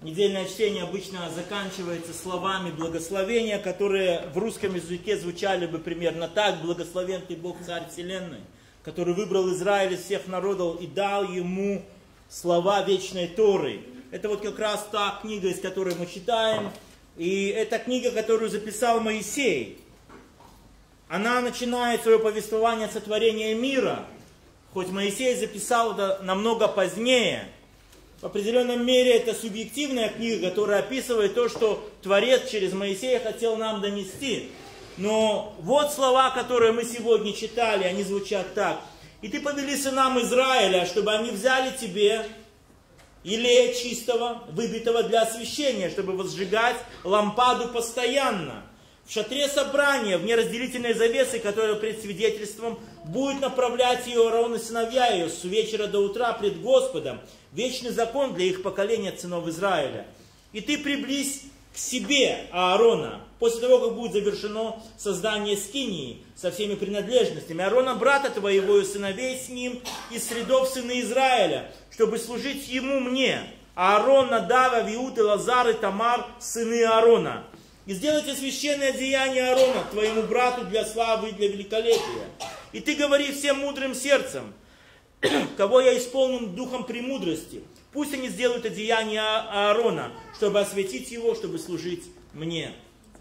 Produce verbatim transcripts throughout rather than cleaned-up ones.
Недельное чтение обычно заканчивается словами благословения, которые в русском языке звучали бы примерно так: «Благословен ты Бог, Царь Вселенной, который выбрал Израиль из всех народов и дал ему слова вечной Торы». Это вот как раз та книга, из которой мы читаем, и это книга, которую записал Моисей. Она начинает свое повествование о сотворении мира, хоть Моисей записал это намного позднее. В определенном мере это субъективная книга, которая описывает то, что Творец через Моисея хотел нам донести. Но вот слова, которые мы сегодня читали, они звучат так. «И ты повели сынам Израиля, чтобы они взяли тебе илея чистого, выбитого для освящения, чтобы возжигать лампаду постоянно. В шатре собрания, в неразделительной завесе, которая пред свидетельством, будет направлять ее Аарон и сыновья ее с вечера до утра пред Господом. Вечный закон для их поколения от сынов Израиля. И ты приблизь к себе Аарона, после того, как будет завершено создание скинии со всеми принадлежностями. Аарона, брата твоего и сыновей с ним, из рядов сына Израиля, чтобы служить ему мне. Аарон, Надав, Авиуд, Элазар и Тамар, сыны Аарона. И сделайте священное деяние Аарона, твоему брату, для славы и для великолепия. И ты говори всем мудрым сердцем, кого я исполнен духом премудрости. Пусть они сделают одеяние Аарона, чтобы осветить его, чтобы служить мне».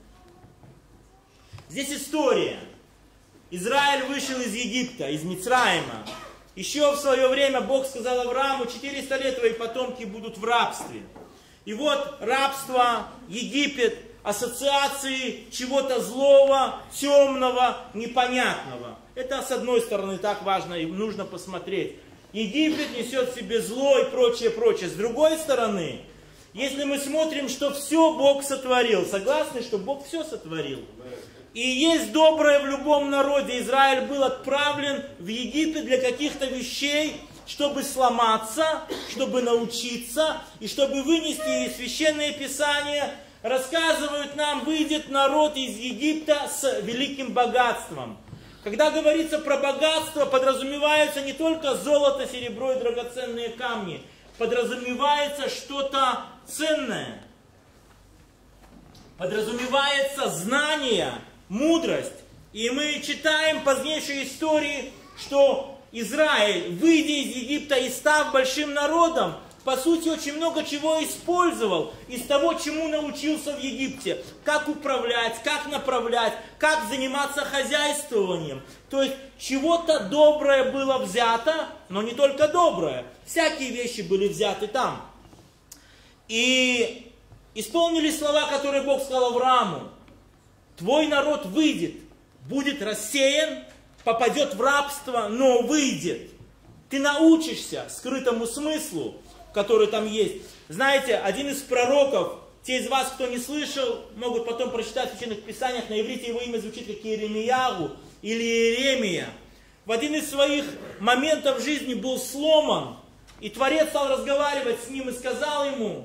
Здесь история. Израиль вышел из Египта, из Мицраима. Еще в свое время Бог сказал Аврааму: четыреста лет твои потомки будут в рабстве. И вот рабство, Египет, ассоциации чего-то злого, темного, непонятного. Это с одной стороны так важно и нужно посмотреть. Египет несет в себе зло и прочее, прочее. С другой стороны, если мы смотрим, что все Бог сотворил, согласны, что Бог все сотворил? И есть доброе в любом народе. Израиль был отправлен в Египет для каких-то вещей, чтобы сломаться, чтобы научиться, и чтобы вынести из Священное Писание. Рассказывают нам, выйдет народ из Египта с великим богатством. Когда говорится про богатство, подразумевается не только золото, серебро и драгоценные камни. Подразумевается что-то ценное. Подразумевается знание, мудрость. И мы читаем позднейшие истории, что Израиль, выйдя из Египта и став большим народом, по сути, очень много чего использовал из того, чему научился в Египте. Как управлять, как направлять, как заниматься хозяйствованием. То есть, чего-то доброе было взято, но не только доброе. Всякие вещи были взяты там. И исполнились слова, которые Бог сказал Аврааму. Твой народ выйдет, будет рассеян, попадет в рабство, но выйдет. Ты научишься скрытому смыслу, который там есть. Знаете, один из пророков, те из вас, кто не слышал, могут потом прочитать в Священных Писаниях, на иврите его имя звучит как Иеремияху или Иеремия. В один из своих моментов жизни был сломан, и Творец стал разговаривать с ним и сказал ему: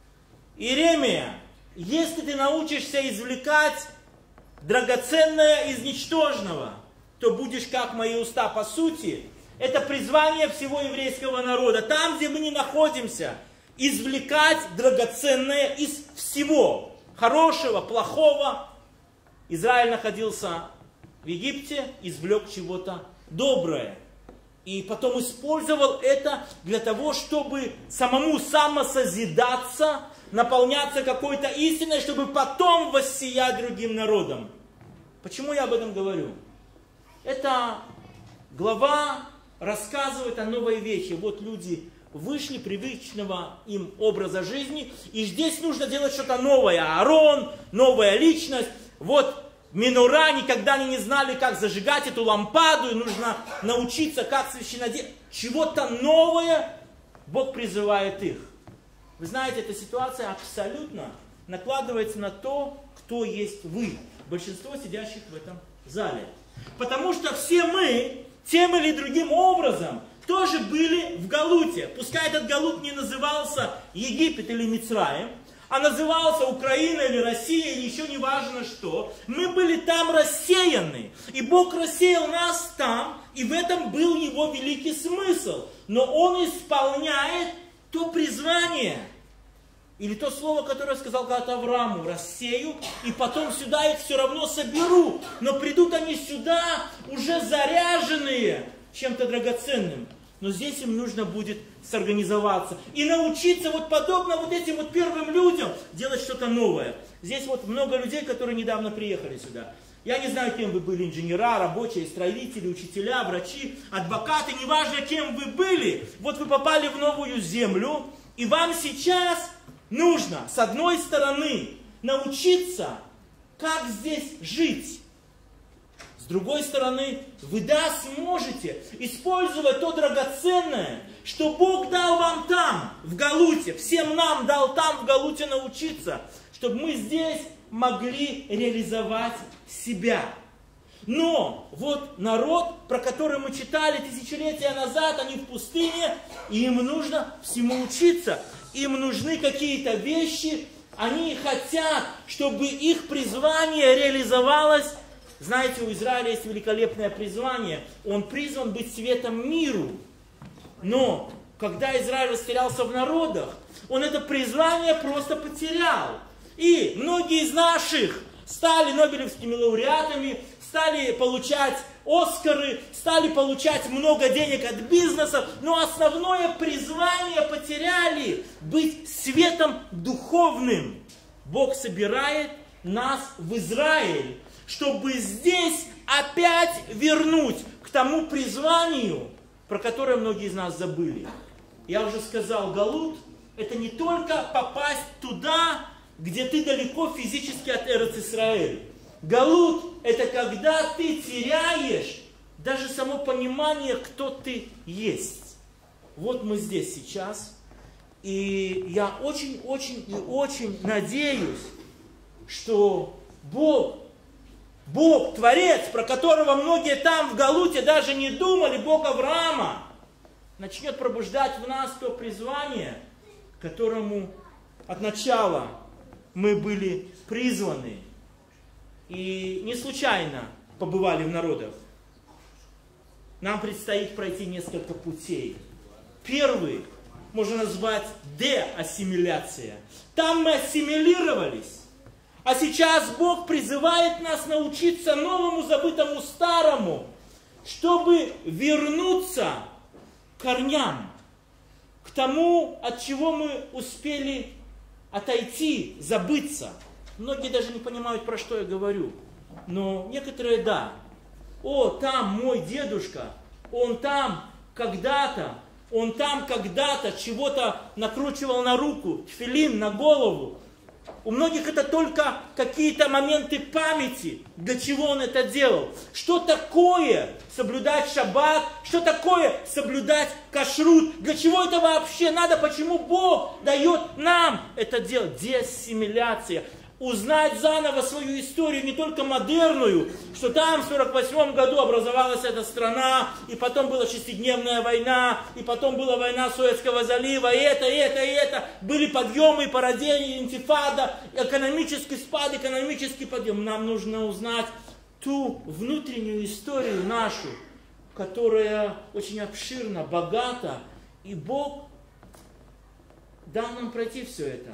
Иеремия, если ты научишься извлекать драгоценное из ничтожного, то будешь как мои уста. По сути, это призвание всего еврейского народа. Там, где мы не находимся, извлекать драгоценное из всего. Хорошего, плохого. Израиль находился в Египте, извлек чего-то доброе. И потом использовал это для того, чтобы самому самосозидаться, наполняться какой-то истиной, чтобы потом воссиять другим народам. Почему я об этом говорю? Эта глава рассказывает о новой вещи. Вот люди вышли привычного им образа жизни, и здесь нужно делать что-то новое. Аарон, новая личность. Вот минора, никогда они не знали, как зажигать эту лампаду, и нужно научиться, как священнодействовать. Чего-то новое Бог призывает их. Вы знаете, эта ситуация абсолютно накладывается на то, кто есть вы, большинство сидящих в этом зале. Потому что все мы тем или другим образом тоже были в Галуте. Пускай этот Галут не назывался Египет или Мицраим, а назывался Украина или Россия, или еще не важно что. Мы были там рассеяны. И Бог рассеял нас там, и в этом был его великий смысл. Но Он исполняет то призвание, Или то слово, которое сказал когда-то Аврааму, рассею, и потом сюда их все равно соберу. Но придут они сюда уже заряженные чем-то драгоценным. Но здесь им нужно будет сорганизоваться и научиться вот подобно вот этим вот первым людям делать что-то новое. Здесь вот много людей, которые недавно приехали сюда. Я не знаю, кем вы были, инженера, рабочие, строители, учителя, врачи, адвокаты, неважно, кем вы были. Вот вы попали в новую землю, и вам сейчас нужно, с одной стороны, научиться, как здесь жить. С другой стороны, вы, да, сможете использовать то драгоценное, что Бог дал вам там, в Галуте, всем нам дал там, в Галуте, научиться, чтобы мы здесь могли реализовать себя. Но вот народ, про который мы читали тысячелетия назад, они в пустыне, и им нужно всему учиться. Им нужны какие-то вещи, они хотят, чтобы их призвание реализовалось. Знаете, у Израиля есть великолепное призвание. Он призван быть светом миру. Но, когда Израиль растерялся в народах, он это призвание просто потерял. И многие из наших стали нобелевскими лауреатами, стали получать Оскары, стали получать много денег от бизнеса, но основное призвание потеряли – быть светом духовным. Бог собирает нас в Израиль, чтобы здесь опять вернуть к тому призванию, про которое многие из нас забыли. Я уже сказал, Галут – это не только попасть туда, где ты далеко физически от Эрец-Исраэль. Галут – это когда ты теряешь даже само понимание, кто ты есть. Вот мы здесь сейчас. И я очень-очень и очень надеюсь, что Бог, Бог, Творец, про которого многие там в Галуте даже не думали, Бог Авраама, начнет пробуждать в нас то призвание, которому от начала мы были призваны. И не случайно побывали в народах. Нам предстоит пройти несколько путей. Первый можно назвать деассимиляция. Там мы ассимилировались. А сейчас Бог призывает нас научиться новому, забытому старому, чтобы вернуться к корням, к тому, от чего мы успели отойти, забыться. Многие даже не понимают, про что я говорю. Но некоторые да. О, там мой дедушка, он там когда-то, он там когда-то чего-то накручивал на руку, тфилин на голову. У многих это только какие-то моменты памяти, для чего он это делал. Что такое соблюдать шаббат, что такое соблюдать кашрут, для чего это вообще надо, почему Бог дает нам это делать. Деассимиляция. Узнать заново свою историю, не только модерную, что там в сорок восьмом году образовалась эта страна, и потом была шестидневная война, и потом была война Суэцкого залива, и это, и это, и это. Были подъемы и падения, интифада, экономический спад, экономический подъем. Нам нужно узнать ту внутреннюю историю нашу, которая очень обширна, богата, и Бог дал нам пройти все это,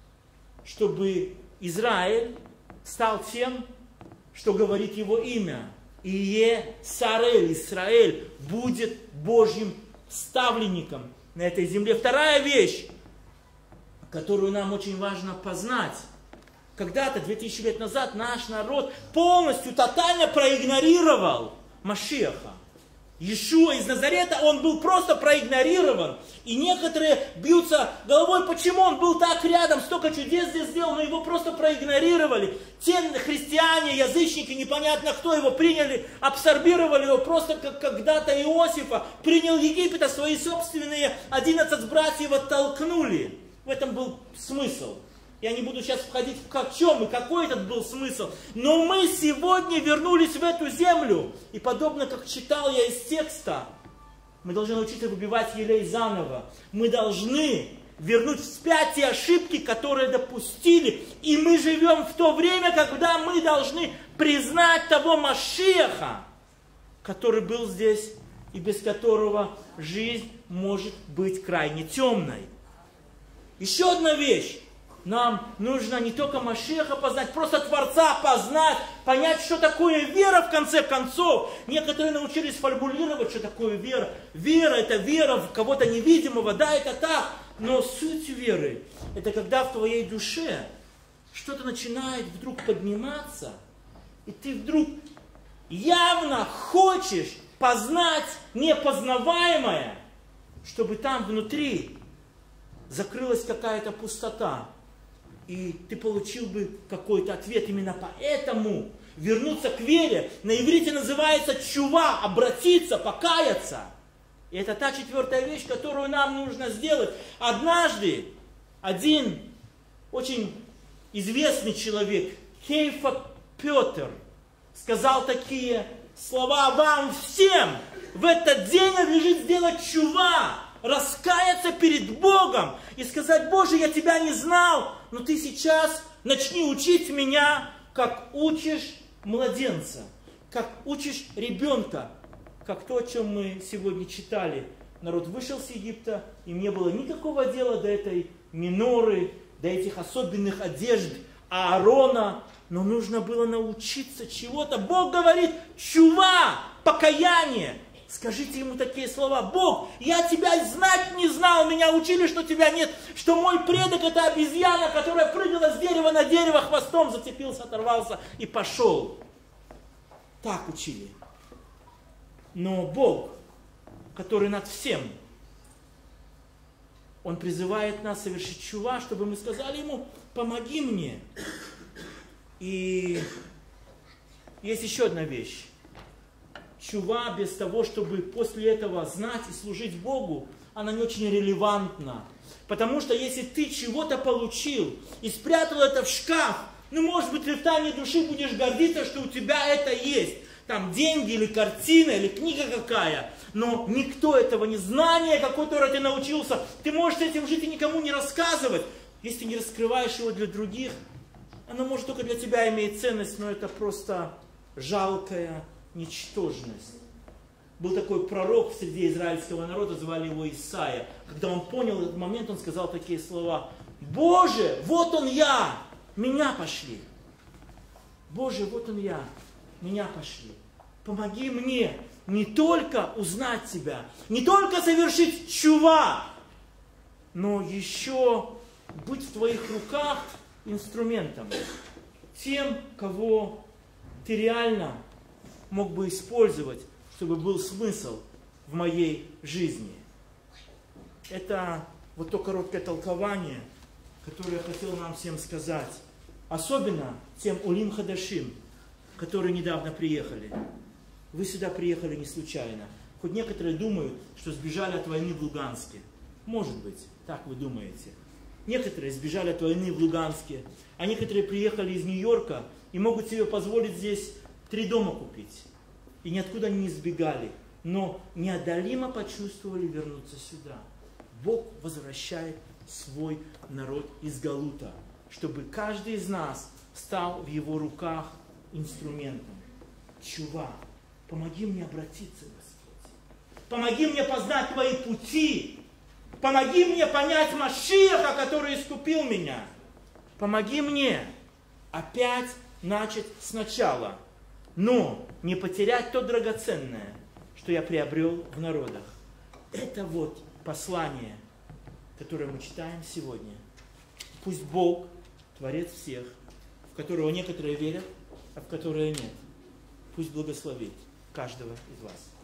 чтобы Израиль стал тем, что говорит его имя. Ие Сарель, Израиль, будет Божьим ставленником на этой земле. Вторая вещь, которую нам очень важно познать. Когда-то, две тысячи лет назад, наш народ полностью, тотально проигнорировал Машиаха. Иешуа из Назарета, он был просто проигнорирован. И некоторые бьются головой, почему он был так рядом, столько чудес здесь сделал, но его просто проигнорировали. Те христиане, язычники, непонятно кто его приняли, абсорбировали его просто как когда-то Иосифа, принял Египет, а свои собственные одиннадцать братьев оттолкнули. В этом был смысл. Я не буду сейчас входить в чем и какой этот был смысл. Но мы сегодня вернулись в эту землю. И подобно как читал я из текста, мы должны научиться выбивать елей заново. Мы должны вернуть вспять те ошибки, которые допустили. И мы живем в то время, когда мы должны признать того Машиаха, который был здесь и без которого жизнь может быть крайне темной. Еще одна вещь, Нам нужно не только Машеха познать, просто Творца познать, понять, что такое вера в конце концов. Некоторые научились формулировать, что такое вера. Вера – это вера в кого-то невидимого, да, это так. Но суть веры – это когда в твоей душе что-то начинает вдруг подниматься, и ты вдруг явно хочешь познать непознаваемое, чтобы там внутри закрылась какая-то пустота, и ты получил бы какой-то ответ. Именно поэтому вернуться к вере на иврите называется чува, обратиться, покаяться. И это та четвертая вещь, которую нам нужно сделать. Однажды один очень известный человек, Кейфа Петр, сказал такие слова: вам всем в этот день надлежит сделать чува, раскаяться перед Богом и сказать: Боже, я тебя не знал, но ты сейчас начни учить меня, как учишь младенца, как учишь ребенка, как то, о чем мы сегодня читали. Народ вышел с Египта, им не было никакого дела до этой миноры, до этих особенных одежд Аарона, но нужно было научиться чего-то. Бог говорит: чува, покаяние. Скажите ему такие слова: Бог, я тебя знать не знал, меня учили, что тебя нет, что мой предок это обезьяна, которая прыгала с дерева на дерево, хвостом зацепился, оторвался и пошел. Так учили. Но Бог, который над всем, Он призывает нас совершить чува, чтобы мы сказали Ему: помоги мне. И есть еще одна вещь. Чува без того, чтобы после этого знать и служить Богу, она не очень релевантна. Потому что если ты чего-то получил и спрятал это в шкаф, ну, может быть, ты в тайне души будешь гордиться, что у тебя это есть. Там деньги или картина, или книга какая. Но никто этого не знание, которое ты научился, ты можешь этим жить и никому не рассказывать. Если ты не раскрываешь его для других, оно может только для тебя иметь ценность, но это просто жалкая ничтожность. Был такой пророк среди израильского народа, звали его Исаия. Когда он понял этот момент, он сказал такие слова: Боже, вот он я, меня пошли. Боже, вот он я, меня пошли. Помоги мне не только узнать Тебя, не только совершить чува, но еще быть в Твоих руках инструментом. Тем, кого Ты реально мог бы использовать, чтобы был смысл в моей жизни. Это вот то короткое толкование, которое я хотел нам всем сказать. Особенно тем улим хадашим, которые недавно приехали. Вы сюда приехали не случайно. Хоть некоторые думают, что сбежали от войны в Луганске. Может быть, так вы думаете. Некоторые сбежали от войны в Луганске, а некоторые приехали из Нью-Йорка и могут себе позволить здесь три дома купить. И ниоткуда не сбегали, но неодолимо почувствовали вернуться сюда. Бог возвращает свой народ из Галута, чтобы каждый из нас стал в его руках инструментом. Чува, помоги мне обратиться, Господь. Помоги мне познать Твои пути. Помоги мне понять Машиаха, который искупил меня. Помоги мне опять начать сначала, но не потерять то драгоценное, что я приобрел в народах. Это вот послание, которое мы читаем сегодня. Пусть Бог, Творец всех, в которого некоторые верят, а в которые нет, пусть благословит каждого из вас.